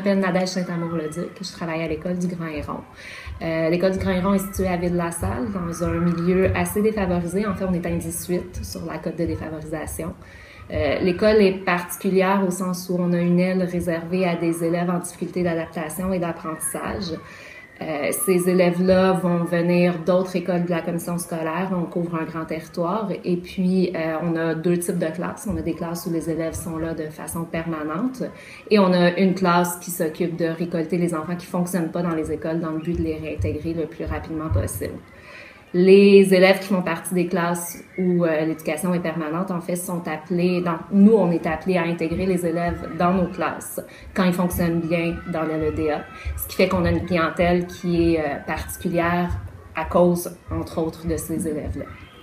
m'appelle Nadège Saint-Amour-le-Duc. Je travaille à l'école du Grand Héron. L'école du Grand Héron est située à Ville-la-Salle, dans un milieu assez défavorisé. En fait, on est un 18 sur la cote de défavorisation. L'école est particulière au sens où on a une aile réservée à des élèves en difficulté d'adaptation et d'apprentissage. Ces élèves-là vont venir d'autres écoles de la commission scolaire. On couvre un grand territoire. Et puis, on a deux types de classes. On a des classes où les élèves sont là de façon permanente. Et on a une classe qui s'occupe de récolter les enfants qui fonctionnent pas dans les écoles dans le but de les réintégrer le plus rapidement possible. Les élèves qui font partie des classes où l'éducation est permanente, en fait, sont appelés, nous, on est appelés à intégrer les élèves dans nos classes quand ils fonctionnent bien dans l'LEDA, ce qui fait qu'on a une clientèle qui est particulière à cause, entre autres, de ces élèves-là.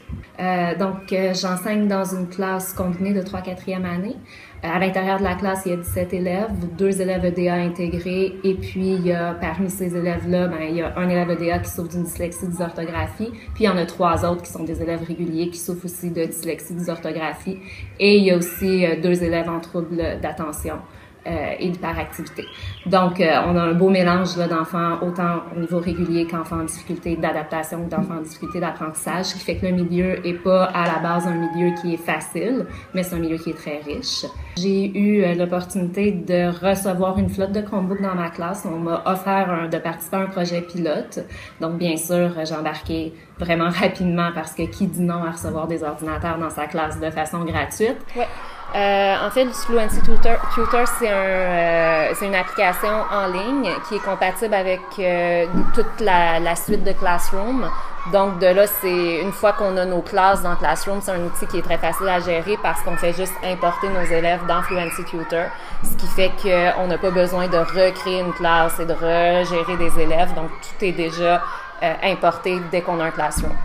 J'enseigne dans une classe combinée de 3/4e année. À l'intérieur de la classe, il y a 17 élèves, 2 élèves EDA intégrés, et puis il y a, parmi ces élèves-là, il y a un élève EDA qui souffre d'une dyslexie dysorthographie, puis il y en a 3 autres qui sont des élèves réguliers qui souffrent aussi de dyslexie dysorthographie, et il y a aussi 2 élèves en trouble d'attention et d'hyperactivité. Donc, on a un beau mélange là, d'enfants autant au niveau régulier qu'enfants en difficulté d'adaptation ou d'enfants en difficulté d'apprentissage, ce qui fait que le milieu est pas à la base un milieu qui est facile, mais c'est un milieu qui est très riche. J'ai eu l'opportunité de recevoir une flotte de Chromebook dans ma classe. On m'a offert de participer à un projet pilote. Donc, bien sûr, j'ai embarqué vraiment rapidement parce que qui dit non à recevoir des ordinateurs dans sa classe de façon gratuite? Ouais. En fait, Fluency Tutor, c'est une application en ligne qui est compatible avec toute la suite de Classroom. Donc, de là, c'est une fois qu'on a nos classes dans Classroom, c'est un outil qui est très facile à gérer parce qu'on fait juste importer nos élèves dans Fluency Tutor, ce qui fait qu'on n'a pas besoin de recréer une classe et de regérer des élèves. Donc, tout est déjà importé dès qu'on a un Classroom.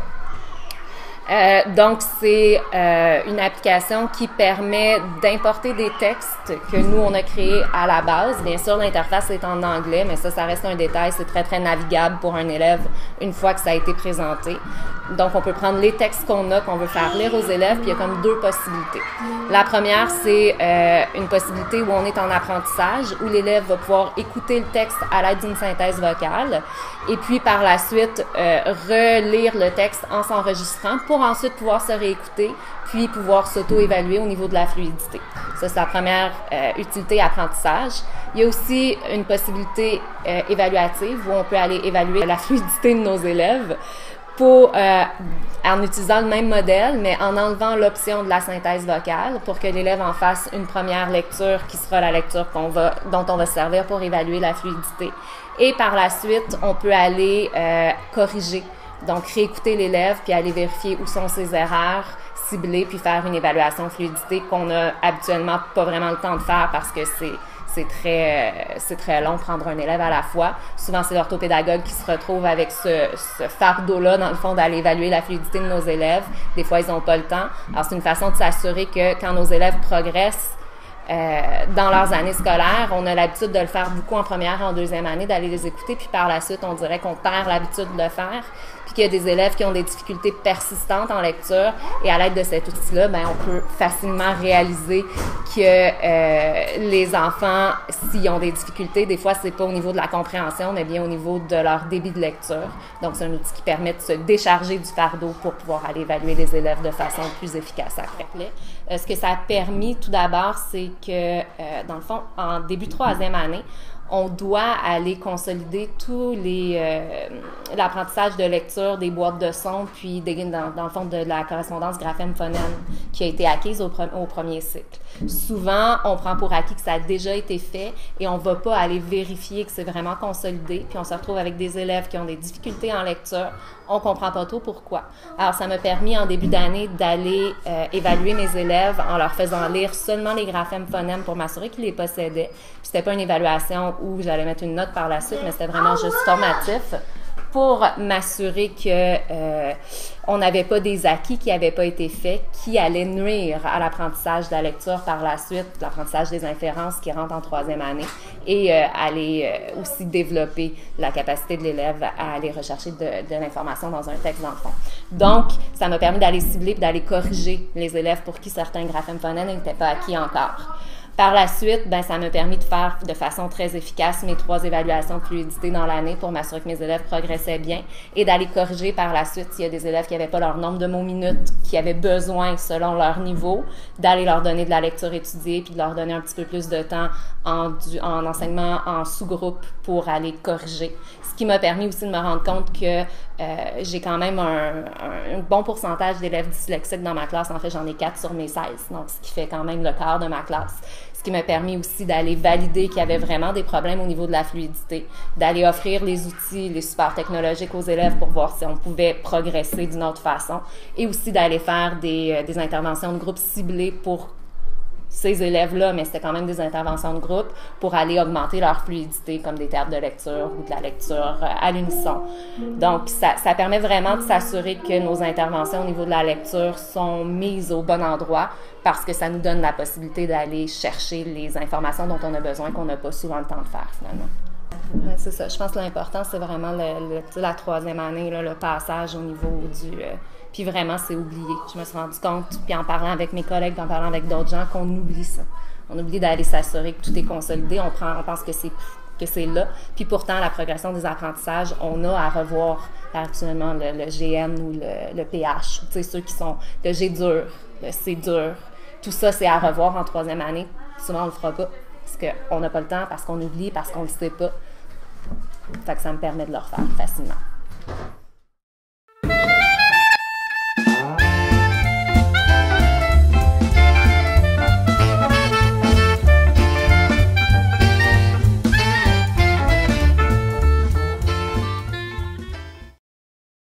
Donc, c'est une application qui permet d'importer des textes que nous, on a créés à la base. Bien sûr, l'interface est en anglais, mais ça reste un détail. C'est très, très navigable pour un élève une fois que ça a été présenté. Donc, on peut prendre les textes qu'on veut faire lire aux élèves, puis il y a comme 2 possibilités. La première, c'est une possibilité où on est en apprentissage, où l'élève va pouvoir écouter le texte à l'aide d'une synthèse vocale, et puis par la suite, relire le texte en s'enregistrant pour ensuite pouvoir se réécouter, puis pouvoir s'auto-évaluer au niveau de la fluidité. Ça, c'est la première utilité apprentissage. Il y a aussi une possibilité évaluative où on peut aller évaluer la fluidité de nos élèves en utilisant le même modèle, mais en enlevant l'option de la synthèse vocale pour que l'élève en fasse une première lecture qui sera la lecture dont on va se servir pour évaluer la fluidité. Et par la suite, on peut aller corriger. Donc, réécouter l'élève puis aller vérifier où sont ses erreurs, cibler puis faire une évaluation fluidité qu'on n'a habituellement pas vraiment le temps de faire parce que c'est très long prendre un élève à la fois. Souvent, c'est l'orthopédagogue qui se retrouve avec ce fardeau-là, dans le fond, d'aller évaluer la fluidité de nos élèves. Des fois, ils n'ont pas le temps. Alors, c'est une façon de s'assurer que quand nos élèves progressent dans leurs années scolaires, on a l'habitude de le faire beaucoup en première et en deuxième année, d'aller les écouter, puis par la suite, on dirait qu'on perd l'habitude de le faire, puis qu'il y a des élèves qui ont des difficultés persistantes en lecture, et à l'aide de cet outil-là, on peut facilement réaliser que les enfants, s'ils ont des difficultés, des fois, c'est pas au niveau de la compréhension, mais bien au niveau de leur débit de lecture. Donc, c'est un outil qui permet de se décharger du fardeau pour pouvoir aller évaluer les élèves de façon plus efficace après. Ce que ça a permis, tout d'abord, c'est que, dans le fond, en début de 3e année, on doit aller consolider tous l'apprentissage de lecture des boîtes de son, puis dans le fond de la correspondance graphème-phonème qui a été acquise au premier cycle. Souvent, on prend pour acquis que ça a déjà été fait et on ne va pas aller vérifier que c'est vraiment consolidé, puis on se retrouve avec des élèves qui ont des difficultés en lecture. On ne comprend pas trop pourquoi. Alors, ça m'a permis en début d'année d'aller évaluer mes élèves en leur faisant lire seulement les graphèmes-phonèmes pour m'assurer qu'ils les possédaient. Puis, c'était pas une évaluation où j'allais mettre une note par la suite, mais c'était vraiment juste formatif pour m'assurer que on n'avait pas des acquis qui n'avaient pas été faits, qui allaient nuire à l'apprentissage de la lecture par la suite, l'apprentissage des inférences qui rentrent en 3e année, et aller aussi développer la capacité de l'élève à aller rechercher de l'information dans un texte dans le fond. Donc, ça m'a permis d'aller cibler et d'aller corriger les élèves pour qui certains graphèmes phonèmes n'étaient pas acquis encore. Par la suite, ben, ça m'a permis de faire de façon très efficace mes 3 évaluations de fluidité dans l'année pour m'assurer que mes élèves progressaient bien et d'aller corriger par la suite s'il y a des élèves qui n'avaient pas leur nombre de mots minutes, qui avaient besoin selon leur niveau, d'aller leur donner de la lecture étudiée puis de leur donner un petit peu plus de temps en enseignement en sous-groupe pour aller corriger. Ce qui m'a permis aussi de me rendre compte que j'ai quand même un bon pourcentage d'élèves dyslexiques dans ma classe. En fait, j'en ai 4 sur mes 16, donc ce qui fait quand même le quart de ma classe. Ce qui m'a permis aussi d'aller valider qu'il y avait vraiment des problèmes au niveau de la fluidité, d'aller offrir les outils, les supports technologiques aux élèves pour voir si on pouvait progresser d'une autre façon et aussi d'aller faire des interventions de groupe ciblées pour ces élèves-là, mais c'était quand même des interventions de groupe pour aller augmenter leur fluidité, comme des théâtres de lecture ou de la lecture à l'unisson. Donc, ça permet vraiment de s'assurer que nos interventions au niveau de la lecture sont mises au bon endroit parce que ça nous donne la possibilité d'aller chercher les informations dont on a besoin, qu'on n'a pas souvent le temps de faire, finalement. Ouais, c'est ça. Je pense que l'important, c'est vraiment la 3e année, là, le passage au niveau du... puis vraiment, c'est oublié. Je me suis rendu compte, puis en parlant avec mes collègues, puis en parlant avec d'autres gens, qu'on oublie ça. On oublie d'aller s'assurer que tout est consolidé. On pense que c'est là. Puis pourtant, la progression des apprentissages, on a à revoir actuellement le GN ou le PH. Tu sais, ceux qui sont le G dur, le C dur. Tout ça, c'est à revoir en 3e année. Souvent, on le fera pas parce qu'on n'a pas le temps, parce qu'on oublie, parce qu'on le sait pas. Fait que ça me permet de le refaire facilement.